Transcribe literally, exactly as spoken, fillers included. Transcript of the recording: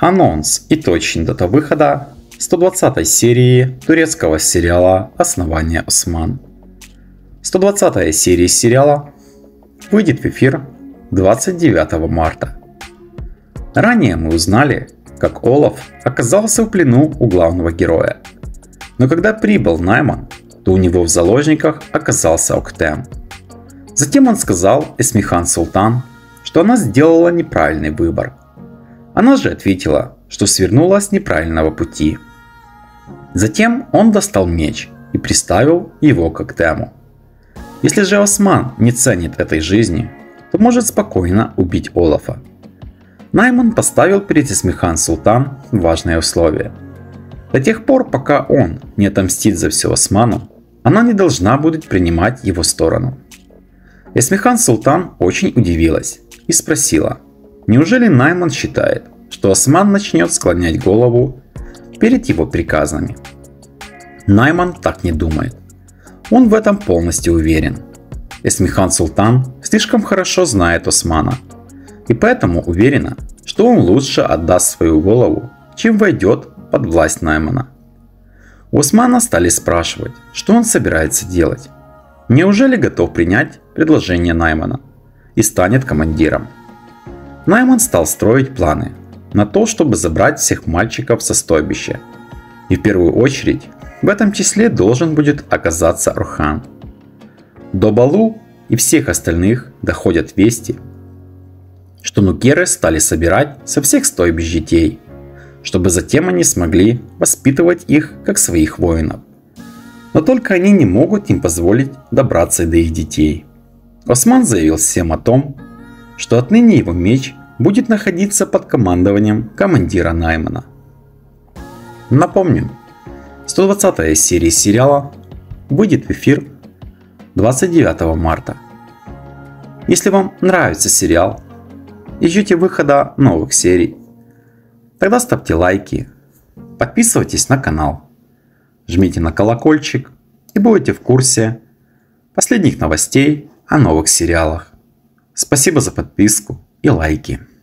Анонс и точная дата выхода сто двадцатой серии турецкого сериала «Основание Осман». сто двадцатая серия сериала выйдет в эфир двадцать девятого марта. Ранее мы узнали, как Олаф оказался в плену у главного героя. Но когда прибыл Найман, то у него в заложниках оказался Октем. Затем он сказал Эсмихан Султан, что она сделала неправильный выбор. Она же ответила, что свернула с неправильного пути. Затем он достал меч и приставил его к Октему. Если же Осман не ценит этой жизни, то может спокойно убить Олафа. Найман поставил перед Эсмихан Султан важное условие. До тех пор, пока он не отомстит за все Осману, она не должна будет принимать его сторону. Эсмихан Султан очень удивилась и спросила, неужели Найман считает, что Осман начнет склонять голову перед его приказами? Найман так не думает. Он в этом полностью уверен. Эсмихан Султан слишком хорошо знает Османа, и поэтому уверена, что он лучше отдаст свою голову, чем войдет под власть Наймана. У Османа стали спрашивать, что он собирается делать. Неужели готов принять предложение Наймана и станет командиром? Найман стал строить планы на то, чтобы забрать всех мальчиков со стойбища. И в первую очередь в этом числе должен будет оказаться Орхан. До Балу и всех остальных доходят вести, что нукеры стали собирать со всех стойбищ детей, чтобы затем они смогли воспитывать их как своих воинов. Но только они не могут им позволить добраться до их детей. Осман заявил всем о том, что отныне его меч будет находиться под командованием командира Наймана. Напомню, сто двадцатая серия сериала выйдет в эфир двадцать девятого марта. Если вам нравится сериал и ждете выхода новых серий, тогда ставьте лайки, подписывайтесь на канал, жмите на колокольчик и будете в курсе последних новостей о новых сериалах. Спасибо за подписку и лайки.